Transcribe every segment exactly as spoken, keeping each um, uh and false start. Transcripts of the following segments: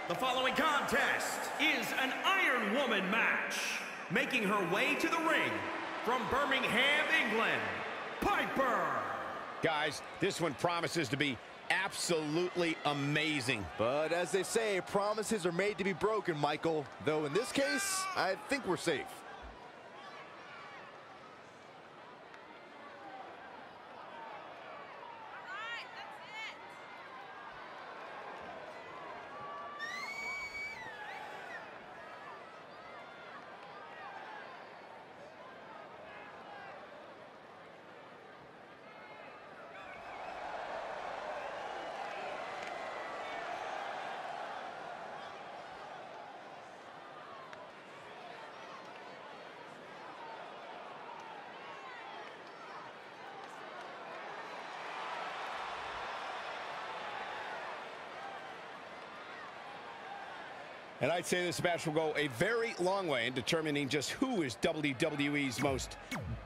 The following contest is an Iron Woman match. Making her way to the ring from Birmingham, England, Piper. Guys, this one promises to be absolutely amazing. But as they say, promises are made to be broken, Michael. Though in this case, I think we're safe. And I'd say this match will go a very long way in determining just who is W W E's most...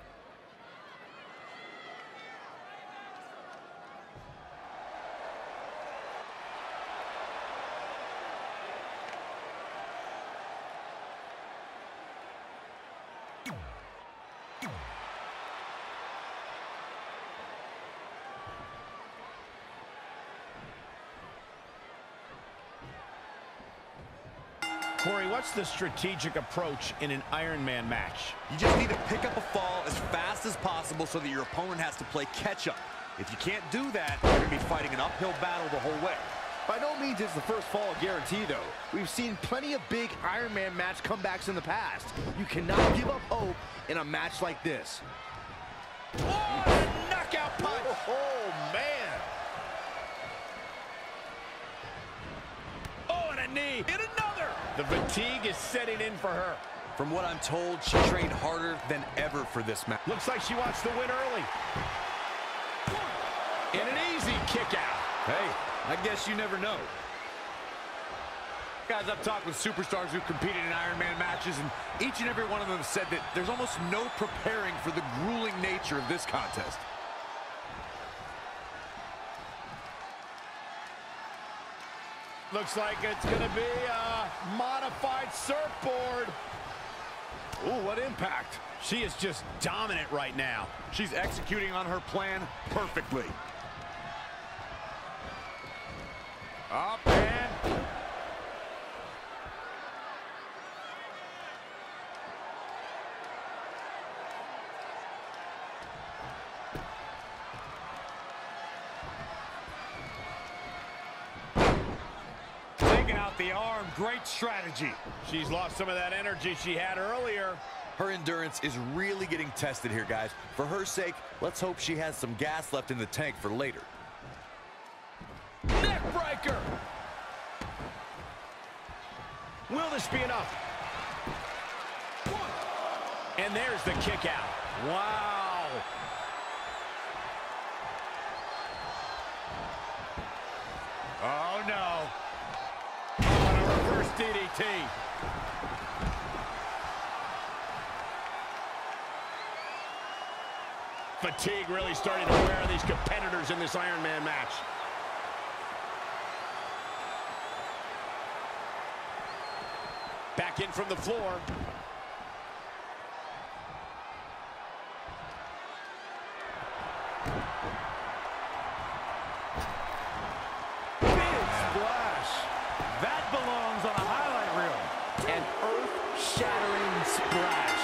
Corey, what's the strategic approach in an Iron Man match? You just need to pick up a fall as fast as possible so that your opponent has to play catch-up. If you can't do that, you're going to be fighting an uphill battle the whole way. By no means is the first fall a guarantee, though. We've seen plenty of big Iron Man match comebacks in the past. You cannot give up hope in a match like this. Oh, a knockout punch! Oh, oh man! Oh, and a knee! And another! The fatigue is setting in for her. From what I'm told, she trained harder than ever for this match. Looks like she wants to win early. And an easy kick out. Hey, I guess you never know. Guys, I've talked with superstars who've competed in Iron Man matches, and each and every one of them said that there's almost no preparing for the grueling nature of this contest. Looks like it's going to be a modified surfboard. Ooh, what impact. She is just dominant right now. She's executing on her plan perfectly. Up and... out the arm, great strategy. She's lost some of that energy she had earlier. Her endurance is really getting tested here, guys. For her sake, let's hope she has some gas left in the tank for later. Neck breaker! Will this be enough? And there's the kick out. Wow! Oh no! D D T. Fatigue really starting to wear these competitors in this Iron Man match. Back in from the floor. Big splash. That belongs on a highlight reel. An earth-shattering splash.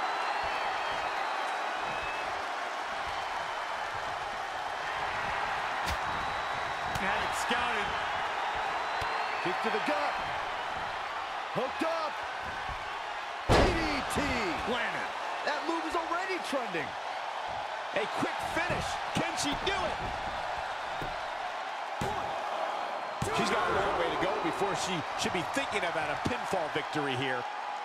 Had it scouted. Kick to the gut. Hooked up. D D T. Landed. That move is already trending. A quick finish. Can she do it? She's got a long way to go before she should be thinking about a pinfall victory here.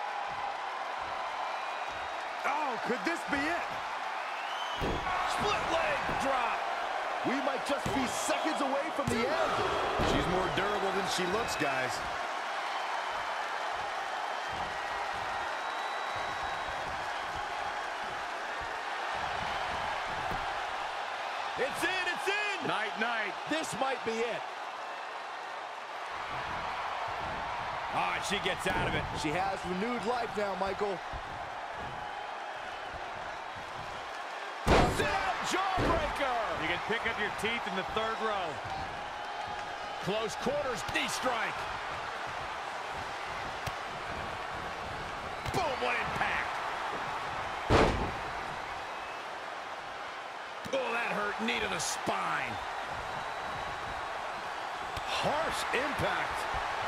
Oh, could this be it? Split leg drop. We might just be seconds away from the end. She's more durable than she looks, guys. It's in, it's in! Night, night. This might be it. Ah, she gets out of it. She has renewed life now, Michael. Down jawbreaker. You can pick up your teeth in the third row. Close quarters, knee strike. Boom, what impact. Oh, that hurt, knee to the spine. Harsh impact.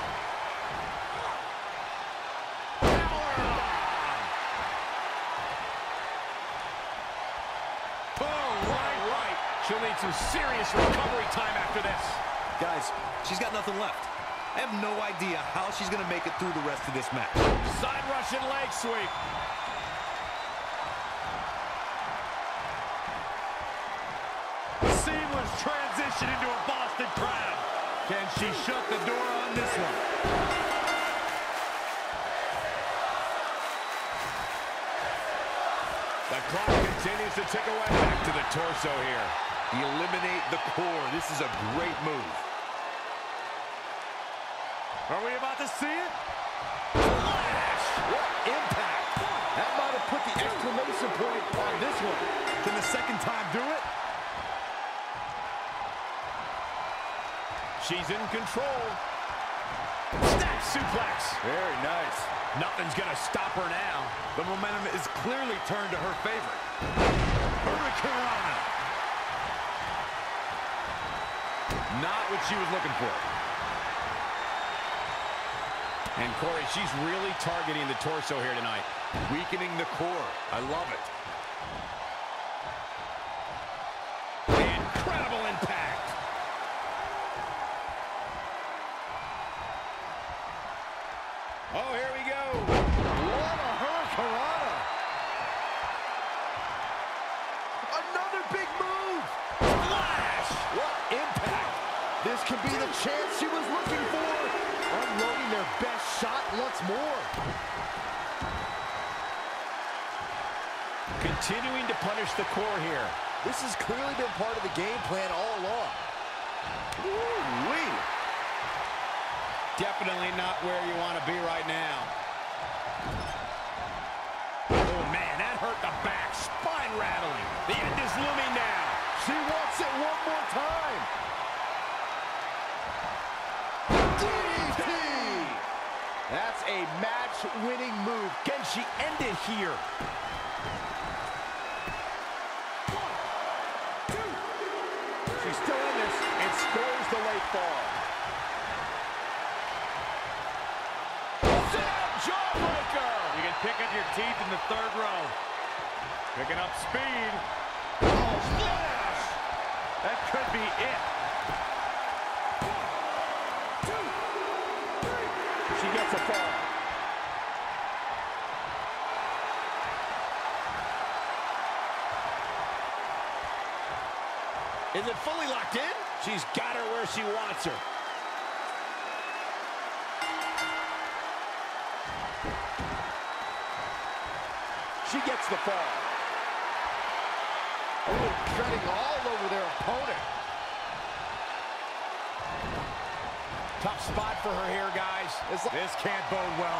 Powerbomb. Oh, right, right. She'll need some serious recovery time after this. Guys, she's got nothing left. I have no idea how she's going to make it through the rest of this match. Side Russian leg sweep. Seamless transition into a Boston Crab. Can she shut the door on this one? The clock continues to tick away. Back to the torso here. Eliminate the core. This is a great move. Are we about to see it? Flash! What impact! That might have put the exclamation point on this one. Can the second time do it? She's in control. Snap suplex. Very nice. Nothing's gonna stop her now. The momentum is clearly turned to her favor. Hurricanrana. Not what she was looking for. And Corey, she's really targeting the torso here tonight. Weakening the core. I love it. Incredible impact. Oh, here we go. What a hurricanrana! Another big move! Flash! What impact! This could be the chance she was looking for! Unloading their best shot once more. Continuing to punish the core here. This has clearly been part of the game plan all along. Woo-wee! Definitely not where you want to be right now. Oh, man, that hurt the back. Spine rattling. The end is looming now. She wants it one more time. D D T! That's a match-winning move. Can she end it here? She's still in this and scores the late fall. Jawbreaker! You can pick up your teeth in the third row. Picking up speed. Oh, splash! That could be it. She gets a fall. Is it fully locked in? She's got her where she wants her. She gets the fall. Oh, treading all over their opponent. Tough spot for her here, guys. It's like This can't bode well.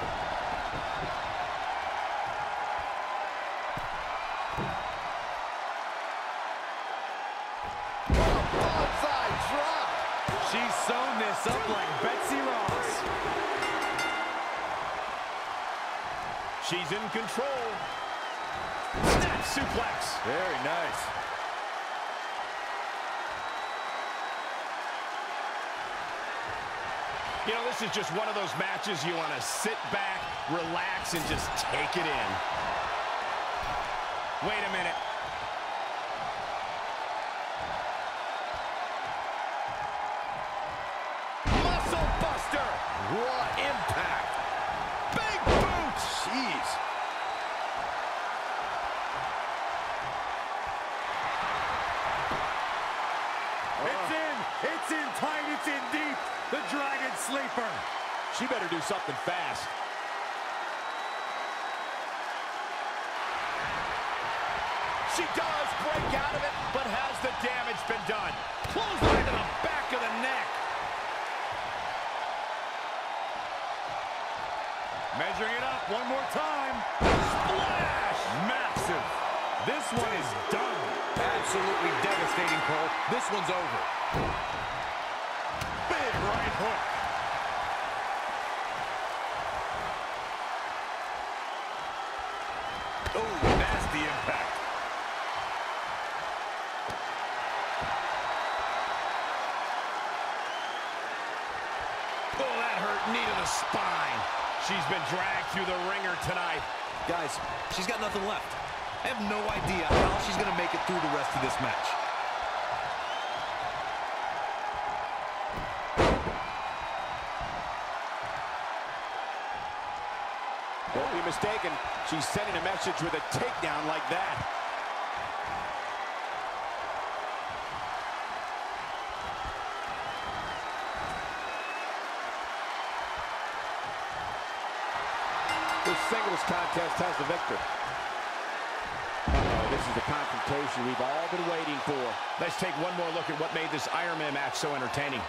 bonsai drop. She's sewn this up like Betsy Ross. She's in control. Snap suplex. Very nice. You know, this is just one of those matches you want to sit back, relax, and just take it in. Wait a minute. Muscle buster. What impact. Big boot. Jeez. It's in. It's in tight. It's in deep. The Dragon Sleeper. She better do something fast. She does break out of it, but has the damage been done? Clothesline to the back of the neck. Measuring it up one more time. Splash! Massive. This one is done. Absolutely devastating, Cole. This one's over. Big right hook. Oh, nasty impact. Oh, that hurt. Knee to the spine. She's been dragged through the ringer tonight. Guys, she's got nothing left. I have no idea how she's going to make it through the rest of this match. Don't be mistaken. She's sending a message with a takedown like that. This singles contest has the victor. Uh-oh, this is the confrontation we've all been waiting for. Let's take one more look at what made this Iron Man match so entertaining.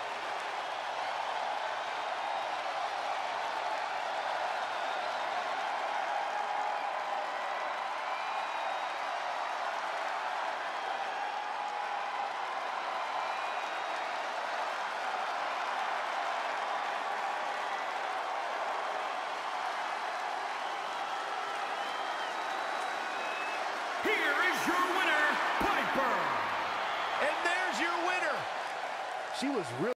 Here is your winner, Piper. And there's your winner. She was really